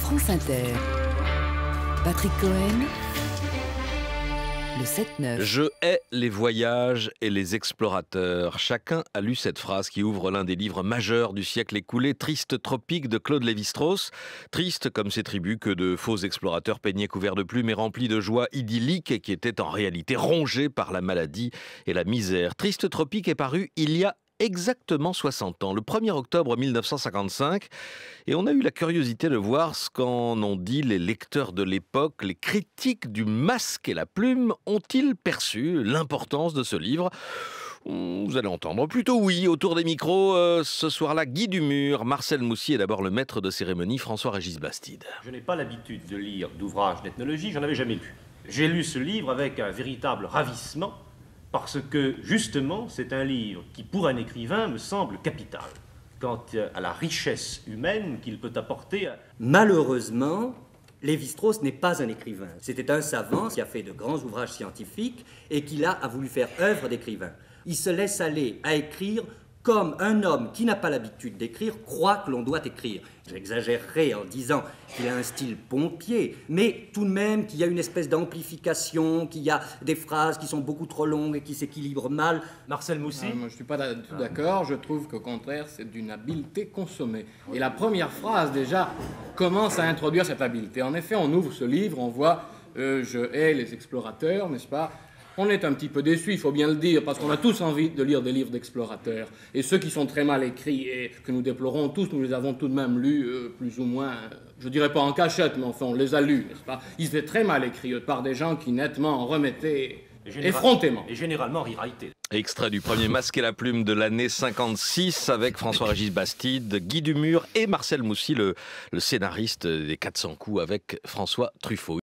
France Inter. Patrick Cohen, le 7-9. Je hais les voyages et les explorateurs. Chacun a lu cette phrase qui ouvre l'un des livres majeurs du siècle écoulé, Triste tropique de Claude Lévi-Strauss. Triste comme ces tribus que de faux explorateurs peignaient couverts de plumes et remplis de joie idyllique et qui étaient en réalité rongés par la maladie et la misère. Triste tropique est paru il y a exactement 60 ans, le 1er octobre 1955, et on a eu la curiosité de voir ce qu'en ont dit les lecteurs de l'époque. Les critiques du Masque et la Plume ont-ils perçu l'importance de ce livre ? Vous allez entendre plutôt oui. Autour des micros, ce soir-là, Guy Dumur, Marcel Moussy et d'abord le maître de cérémonie, François-Régis Bastide. Je n'ai pas l'habitude de lire d'ouvrages d'ethnologie, j'en avais jamais lu. J'ai lu ce livre avec un véritable ravissement, parce que, justement, c'est un livre qui, pour un écrivain, me semble capital, quant à la richesse humaine qu'il peut apporter. Malheureusement, Lévi-Strauss n'est pas un écrivain. C'était un savant qui a fait de grands ouvrages scientifiques et qui, là, a voulu faire œuvre d'écrivain. Il se laisse aller à écrire comme un homme qui n'a pas l'habitude d'écrire croit que l'on doit écrire. J'exagérerai en disant qu'il a un style pompier, mais tout de même qu'il y a une espèce d'amplification, qu'il y a des phrases qui sont beaucoup trop longues et qui s'équilibrent mal. Marcel Moussy. Moi, je ne suis pas tout d'accord. Je trouve qu'au contraire, c'est d'une habileté consommée. Et la première phrase, déjà, commence à introduire cette habileté. En effet, on ouvre ce livre, on voit « Je hais les explorateurs », n'est-ce pas ? On est un petit peu déçus, il faut bien le dire, parce qu'on a tous envie de lire des livres d'explorateurs. Et ceux qui sont très mal écrits et que nous déplorons tous, nous les avons tout de même lus, plus ou moins, je dirais pas en cachette, mais enfin on les a lus, n'est-ce pas ? Ils étaient très mal écrits par des gens qui nettement en remettaient effrontément. Et généralement riraillés. Extrait du premier Masque et la Plume de l'année 56 avec François-Régis Bastide, Guy Dumur et Marcel Moussy, le scénariste des 400 coups avec François Truffaut.